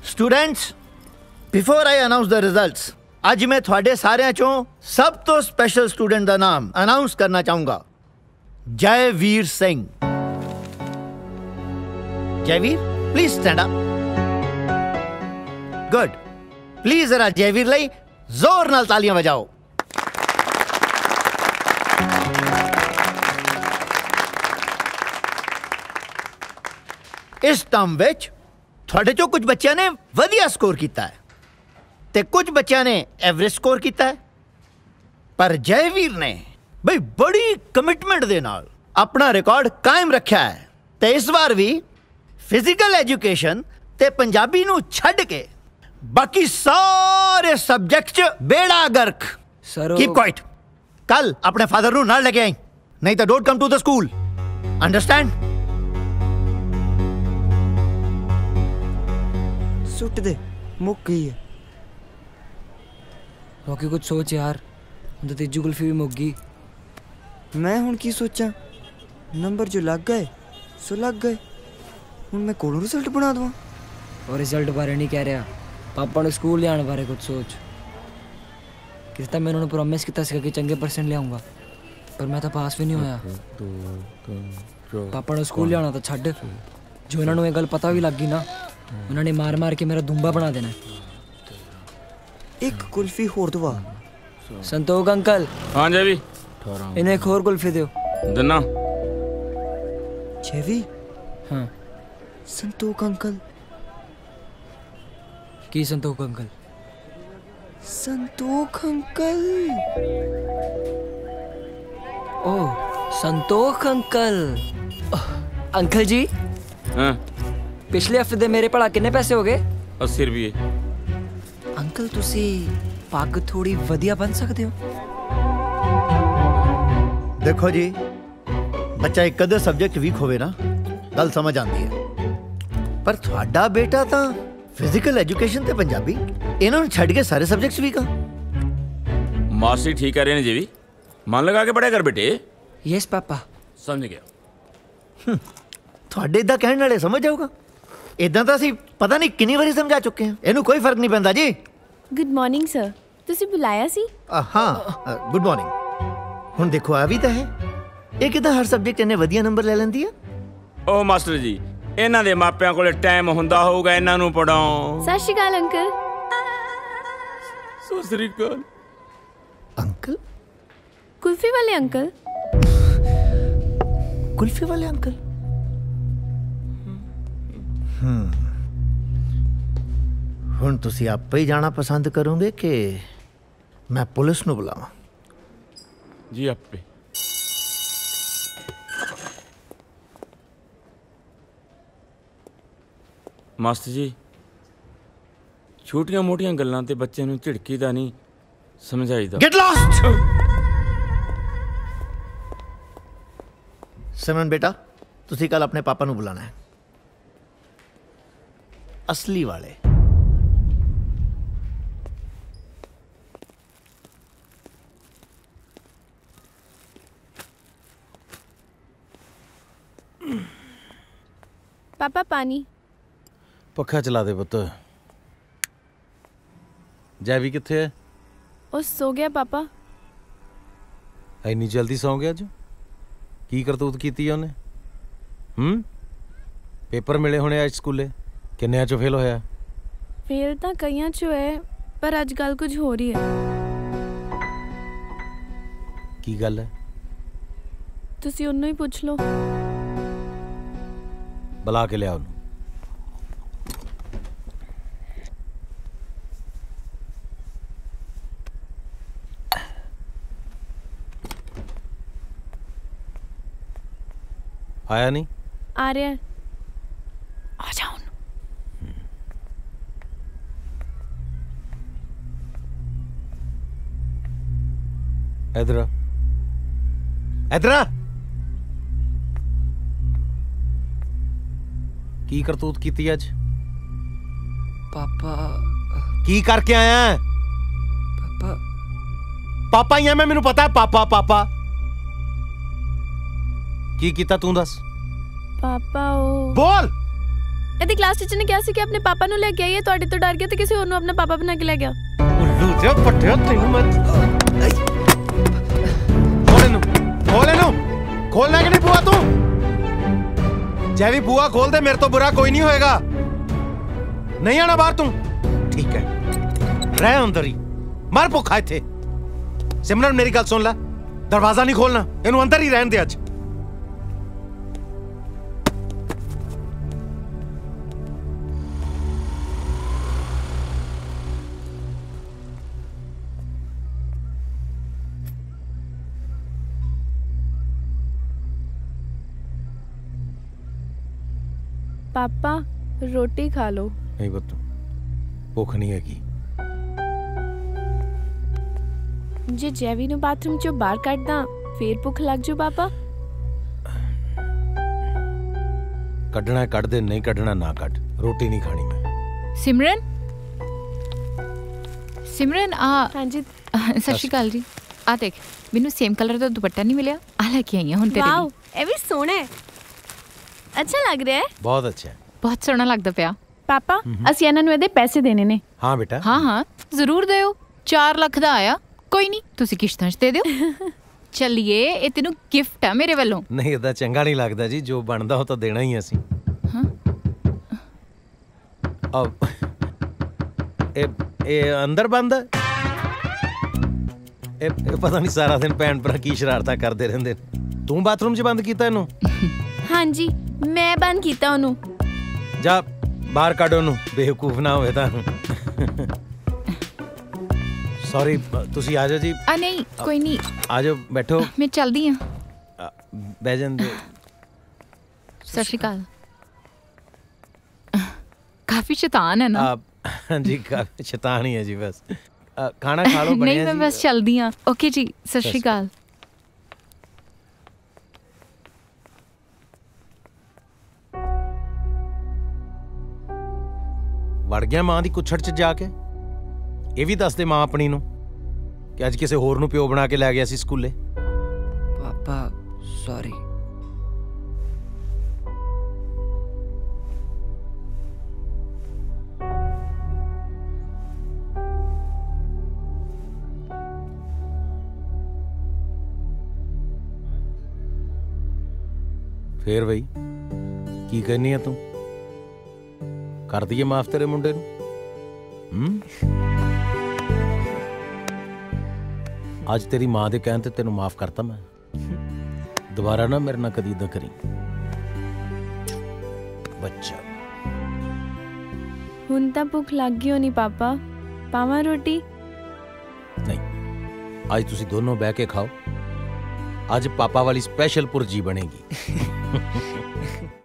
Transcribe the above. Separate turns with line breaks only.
Students, before I announce the results, अज मैं थोड़े सारे चों सब तो स्पेशल स्टूडेंट का नाम अनाउंस करना चाहूंगा। Jaiveer Singh. Jaiveer, please stand up. Good. Please जरा जयवीर लई जोर नाल तालियां बजाओ। इस टर्म विच थोड़े चो कुछ बच्चों ने वधिया स्कोर किया है ते कुछ बच्चों ने एवरेज स्कोर किया है, पर जयवीर ने भाई बड़ी कमिटमेंट दे नाल अपना रिकॉर्ड कायम रखा है ते इस बार भी फिजिकल एजुकेशन ते पंजाबी नू छड़ के बाकी सारे सब्जेक्ट च बेड़ा गर्क। Keep quiet. कल अपने फादर नू नाल लेके आई, नहीं तो don't come to the school. Understand?
सुट दे, मुक गई है।
रॉकी कुछ सोच यार, तो तीजी कुल्फी भी मुक गई।
मैं हुण की सोचा? नंबर जो लग गए सो लग गए, हुण मैं कोलों रिजल्ट बना दूँ।
और रिजल्ट बारे नहीं कह रहा, पापा ने स्कूल जाने बारे कुछ सोच। कितना मैं उन्होंने प्रॉमिस किया था कि चंगे परसेंट ले आऊँगा, पर मैं तो पास भी नहीं होया। पापा ने स्कूल जाना तो छड्ड, जो इन्होंने ये गल पता भी लग गई ना, उन्होंने मार मार के मेरा दुम्बा बना देना।
एक कुल्फी होर दवा।
संतोख अंकल।
हाँ जयवी,
इन्हें एक और कुल्फी दो।
दन्ना।
जयवी।
हाँ।
संतोख अंकल।
की Santokh uncle?
Santokh uncle.
Oh Santokh uncle. Uncle ji.
हाँ।
पिछले हफ्ते दे मेरे भला किन्ने पैसे हो गए?
80 रुपये।
अंकल तुसी पग थोड़ी वधिया बन सकते हो।
देखो जी, बच्चा एक कदर सब्जेक्ट वीक होवे ना, गल समझ आती है, पर थोड़ा बेटा तो फिजिकल एजुकेशन ते पंजाबी इन्होंने छड़ के सारे सब्जेक्ट्स वीक आ।
मास्टर ठीक कह रहे हैं जी, मन लगा के पढ़ाया कर बेटे।
Yes papa.
समझ गया।
थोड़े इदा कहने वाले समझ जाऊगा, इदा तो असी पता नहीं कितनी बारी समझा चुके हैं, इनू कोई फर्क नहीं पैंदा जी।
गुड मॉर्निंग सर, तुसी बुलाया सी?
हाँ गुड मॉर्निंग। हुण देखो आ भी तो है, ये किदा हर सब्जेक्ट इन्ने वधिया नंबर ले लेंदी है।
ओ मास्टर जी, इन्हां दे मापियां कोले टाइम हुंदा होगा इन्हां नू पढ़ाओ।
सत श्री अकाल अंकल।
सत श्री अकाल
अंकल।
कुल्फी वाले अंकल।
कुल्फी वाले अंकल। हुण तुसी आप ही जाना पसंद करोगे कि मैं पुलिस नू बुलावां?
जी आपे। मास्टर जी, छोटियां मोटियां गल्लां ते बच्चे नू झिड़कीदा नहीं, समझाईदा।
Get lost. सिमरन बेटा, तुसी कल अपने पापा नू बुलाना है, असली वाले।
पापा पानी।
पक्खा चला दे पुत्त। जैवी कित्थे है?
ओ सो गया पापा।
इन्नी जल्दी सौ गया अज? की करतूत कीती है उन्हें? पेपर मिले होने अज स्कूले, किन्ने चो फेल होया?
फेल तो कईयां चो है, पर अज गल कुछ हो रही है।
की गल है?
तुसी उन्हों ही पूछ लो।
बुला के लिया उन्होंने। आया नहीं?
आ रहा है। आ जाओ।
इधर इधर। की करतूत कीती अज?
पापा।
की करके आया?
पापा।
पापा ही है मैं, मैनू पता है पापा पापा। की कीता तू दस?
पापा ओ।
बोल।
ਇਹਦੀ ਕਲਾਸ ਟੀਚਰ ਨੇ ਕਿਹਾ ਸੀ ਕਿ ਆਪਣੇ ਪਾਪਾ ਨੂੰ ਲੈ ਕੇ ਆਈਏ, ਤੁਹਾਡੇ ਤੋਂ ਡਰ ਗਿਆ ਤੇ ਕਿਸੇ ਹੋਰ ਨੂੰ ਆਪਣਾ ਪਾਪਾ ਬਣਾ ਕੇ ਲੈ ਗਿਆ।
ਉੱਲੂ ਜਿਹਾ ਪੱਟਿਆ ਤੈਨੂੰ ਮੈਂ। ਖੋਲ ਇਹਨੂੰ ਖੋਲਣਾ ਕਿ ਨਹੀਂ ਬੂਆ ਤੂੰ? ਜੇ ਵੀ ਬੂਆ ਖੋਲ ਦੇ ਮੇਰੇ ਤੋਂ ਬੁਰਾ ਕੋਈ ਨਹੀਂ ਹੋਏਗਾ। ਨਹੀਂ ਆਣਾ ਬਾਹਰ ਤੂੰ, ਠੀਕ ਹੈ? ਰਹਿ ਅੰਦਰ ਹੀ, ਮਰ ਭੁੱਖਾ ਇੱਥੇ। ਸਿਮਰਨ ਮੇਰੀ ਗੱਲ ਸੁਣ ਲੈ, ਦਰਵਾਜ਼ਾ ਨਹੀਂ ਖੋਲਣਾ, ਇਹਨੂੰ ਅੰਦਰ ਹੀ ਰਹਿਣ ਦੇ ਅੱਜ।
पापा रोटी खा लो।
नहीं बत्तू, भुख नहीं हैगी।
जे जैवी ਨੂੰ ਬਾਥਰੂਮ ਚੋਂ ਬਾਹਰ ਕੱਢਦਾ ਫੇਰ ਭੁੱਖ ਲੱਗ ਜੂ ਪਾਪਾ।
ਕੱਢਣਾ ਕੱਢ ਦੇ, ਨਹੀਂ ਕੱਢਣਾ ਨਾ ਕੱਢ, ਰੋਟੀ ਨਹੀਂ ਖਾਣੀ ਮੈਂ।
ਸਿਮਰਨ, ਸਿਮਰਨ ਆ।
ਹਾਂਜੀ
ਸਤਿ ਸ਼੍ਰੀ ਅਕਾਲ ਜੀ। ਆ ਦੇਖ, ਮੈਨੂੰ ਸੇਮ ਕਲਰ ਦਾ ਦੁਪੱਟਾ ਨਹੀਂ ਮਿਲਿਆ, ਆ ਲੈ ਕੇ ਆਈ ਹਾਂ ਹੁਣ ਤੇਰੇ
ਵਾਓ,
ਲਈ।
ਇਹ ਵੀ ਸੋਹਣਾ ਹੈ, ਅੱਛਾ ਲੱਗ ਰਿਹਾ ਹੈ।
ਬਹੁਤ ਅੱਛਾ,
ਬਹੁਤ ਸੋਹਣਾ ਲੱਗਦਾ ਪਿਆ।
ਪਾਪਾ ਅਸੀਂ ਇਹਨਾਂ ਨੂੰ ਇਹਦੇ ਪੈਸੇ ਦੇਣੇ ਨੇ।
ਹਾਂ ਬੇਟਾ,
ਹਾਂ ਹਾਂ ਜ਼ਰੂਰ ਦਿਓ। 4 ਲੱਖ ਦਾ ਆਇਆ, ਕੋਈ ਨਹੀਂ ਤੁਸੀਂ ਕਿਸ਼ਤਾਂ 'ਚ ਦੇ ਦਿਓ। ਚੱਲੀਏ, ਇਹ ਤੈਨੂੰ ਗਿਫਟ ਆ ਮੇਰੇ ਵੱਲੋਂ।
ਨਹੀਂ ਇਹਦਾ ਚੰਗਾ ਨਹੀਂ ਲੱਗਦਾ ਜੀ, ਜੋ ਬਣਦਾ ਉਹ ਤਾਂ ਦੇਣਾ ਹੀ ਅਸੀਂ।
ਹਾਂ
ਇਹ ਅੰਦਰ ਬੰਦ ਹੈ। ਇਹ ਪਤਾ ਨਹੀਂ ਸਾਰਾ ਦਿਨ ਭੈਣ ਭਰਾ ਕੀ ਸ਼ਰਾਰਤਾਂ ਕਰਦੇ ਰਹਿੰਦੇ ਨੇ। ਤੂੰ ਬਾਥਰੂਮ 'ਚ ਬੰਦ ਕੀਤਾ ਇਹਨੂੰ?
ਹਾਂਜੀ ਮੈਂ ਬੰਦ ਕੀਤਾ ਉਹਨੂੰ।
ਜਾ ਬਾਹਰ ਕੱਢ ਉਹਨੂੰ, ਬੇਵਕੂਫ ਨਾ ਹੋਵੇ ਤਾਂ। ਸੌਰੀ, ਤੁਸੀਂ ਆ ਜਾਓ ਜੀ।
ਆ ਨਹੀਂ ਕੋਈ ਨਹੀਂ,
ਆ ਜਾਓ, ਬੈਠੋ।
ਮੈਂ ਚੱਲਦੀ ਹਾਂ।
ਬਹਿ ਜਾਂਦੇ।
ਸਤਿ ਸ਼੍ਰੀ ਅਕਾਲ। ਕਾਫੀ ਸ਼ੈਤਾਨ ਹੈ ਨਾ।
ਹਾਂਜੀ ਕਾਫੀ ਸ਼ੈਤਾਨ ਹੀ ਹੈ ਜੀ, ਬਸ ਖਾਣਾ ਖਾ ਲਓ।
ਨਹੀਂ ਮੈਂ ਬਸ ਚੱਲਦੀ ਹਾਂ। ਓਕੇ ਜੀ, ਸਤਿ ਸ਼੍ਰੀ ਅਕਾਲ।
ਵੜ ਗਿਆ ਮਾਂ ਦੀ ਕੁੱਛੜ 'ਚ ਜਾ ਕੇ। ਇਹ ਵੀ ਦੱਸ ਦੇ ਮਾਂ ਆਪਣੀ ਨੂੰ ਕਿ ਅੱਜ ਕਿਸੇ ਹੋਰ ਨੂੰ ਪਿਓ ਬਣਾ ਕੇ ਲੈ ਗਿਆ ਸੀ ਸਕੂਲੇ।
ਪਾਪਾ ਸੌਰੀ।
ਫੇਰ ਬਈ ਕੀ ਕਹਿੰਨੀ ਆ ਤੂੰ? ਕਰ ਦਈਏ ਮਾਫ ਤੇਰੇ ਮੁੰਡੇ ਨੂੰ? ਅੱਜ ਤੇਰੀ ਮਾਂ ਦੇ ਕਹਿਣ ਤੇ ਤੈਨੂੰ ਮਾਫ ਕਰਤਾ ਮੈਂ। ਦੁਬਾਰਾ ਨਾ ਮੇਰੇ ਨਾਲ ਕਦੀ ਏਦਾਂ ਕਰੀ ਬੱਚਾ।
ਹੁਣ ਤਾਂ ਭੁੱਖ ਲੱਗ ਗਈ ਹੋਣੀ ਪਾਪਾ, ਪਾਵਾਂ ਰੋਟੀ?
ਨਹੀਂ, ਅੱਜ ਤੁਸੀਂ ਦੋਨੋਂ ਬਹਿ ਕੇ ਖਾਓ। ਅੱਜ ਪਾਪਾ ਵਾਲੀ ਸਪੈਸ਼ਲ ਪੁਰਜੀ ਬਣੇਗੀ।